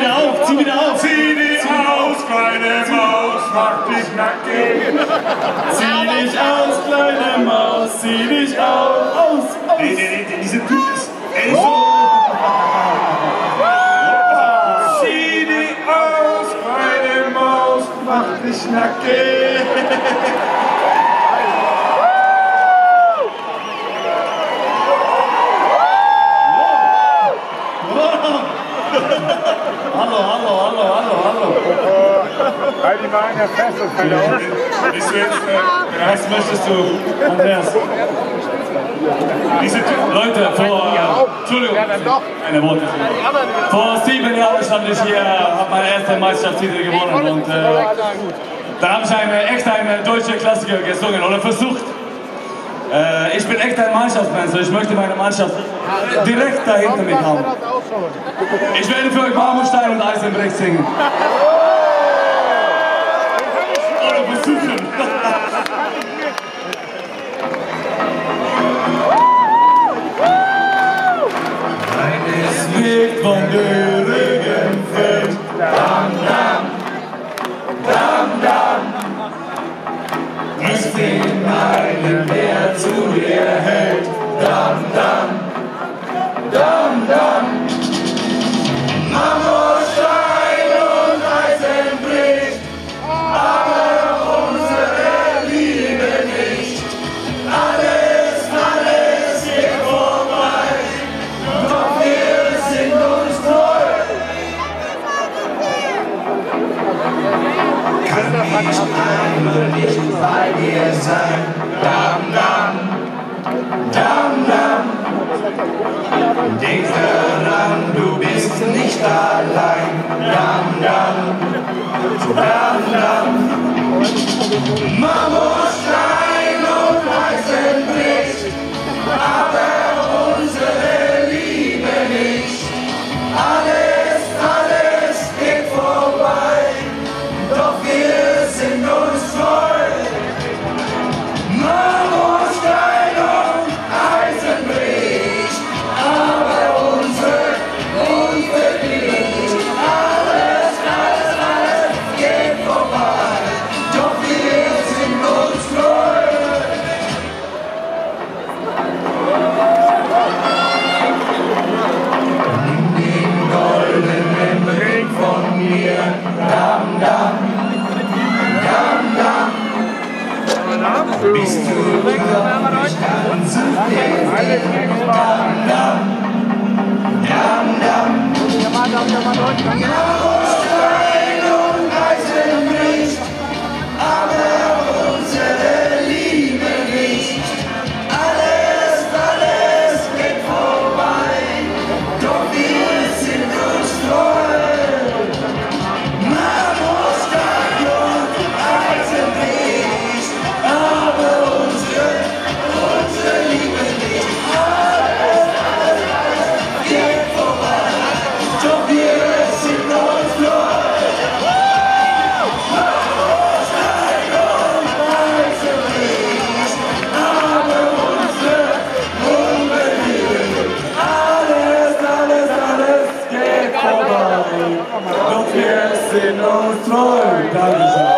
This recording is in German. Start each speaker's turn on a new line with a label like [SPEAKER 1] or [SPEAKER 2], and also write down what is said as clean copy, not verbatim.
[SPEAKER 1] wieder auf, zieh wieder auf.
[SPEAKER 2] Zieh dich aus, kleine Maus, mach dich nackig.
[SPEAKER 1] Zieh dich aus, kleine Maus, zieh dich aus.
[SPEAKER 2] Nee, diese Typ ist... Ey, so... Zieh dich aus, kleine Maus, mach dich nackig.
[SPEAKER 1] Hallo.
[SPEAKER 3] Halt die Beine fest, das fällt auf.
[SPEAKER 2] Bist du jetzt...
[SPEAKER 1] Was möchtest du, Andreas? Leute, Entschuldigung, eine Worte. Vor 7 Jahren stand ich hier, habe meinen ersten Meisterschaftstitel gewonnen und da habe ich echt einen deutschen Klassiker gesungen oder versucht. Ich bin echt ein Mannschaftsmensch, ich möchte meine Mannschaft direkt dahinter mich haben. Ich werde für euch Marmorstein und Eisenbrech singen. Oder versuchen. Es liegt von der Regen fällt. Dam, dam, dam, dam. Ich bin einen, der zu dir hält. Dam, dam, dam, dam. Marmorstein und Eisen bricht, aber unsere Liebe nicht. Alles geht vorbei, doch wir sind uns treu. Kann ich einmal nicht bei dir sein? Dam, dam, dam, dam. Denk daran, du bist nicht allein. Dam, dam, dam, dam. Marmorstein und Eisen bricht, aber unsere Liebe nicht. Alles geht vorbei, doch wir sind uns treu. Marmorstein und Eisen bricht, aber unsere Liebe nicht. Alles geht vorbei, doch wir sind uns treu. Nimm den goldenen Ring von mir, dam, dam, dam, dam. Bist du glücklich, dann such den Weg, dam, dam, dam, dam. Marmorstein und Eisen bricht, aber unsere Liebe nicht. Alles geht vorbei, doch wir sind uns treu. Marmorstein und Eisen bricht, aber unsere Liebe nicht. Alles geht vorbei, doch wir sind uns treu. Marmorstein und Eisen bricht, aber unsere Liebe nicht. Alles geht vorbei, doch wir sind uns treu. Dankeschön.